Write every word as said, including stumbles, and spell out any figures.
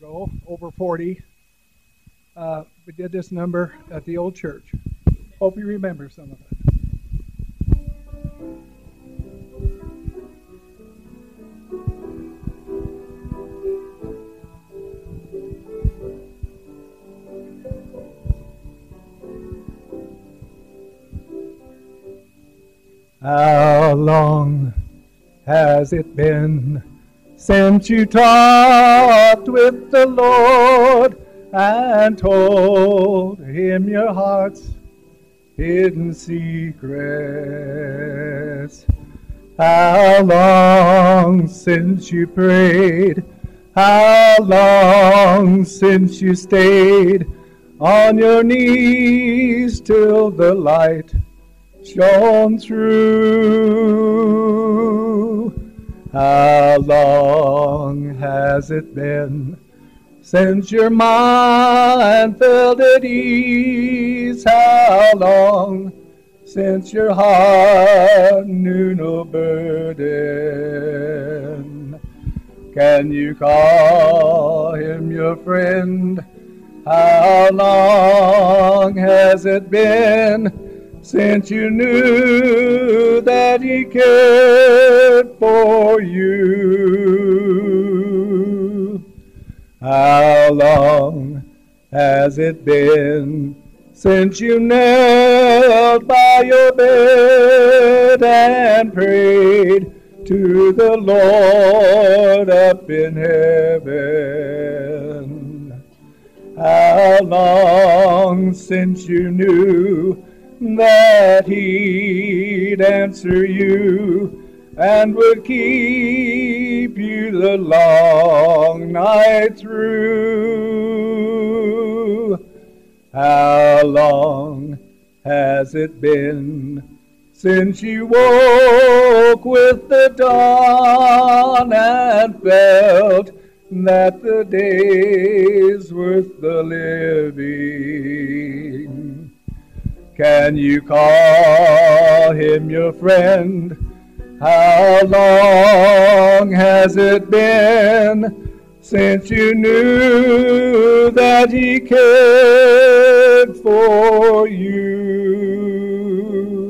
ago, over forty, uh, we did this number at the old church. Hope you remember some of it. How long has it been since you talked with the Lord and told him your heart's hidden secrets? How long since you prayed? How long since you stayed on your knees till the light shone through? How long has it been since your mind felt at ease? How long since your heart knew no burden? Can you call him your friend? How long has it been since you knew that he cared for you? How long has it been since you knelt by your bed and prayed to the Lord up in heaven? How long since you knew that he'd answer you and would keep you the long night through? How long has it been since you woke with the dawn and felt that the day's worth the living? Can you call him your friend? How long has it been since you knew that he cared for you?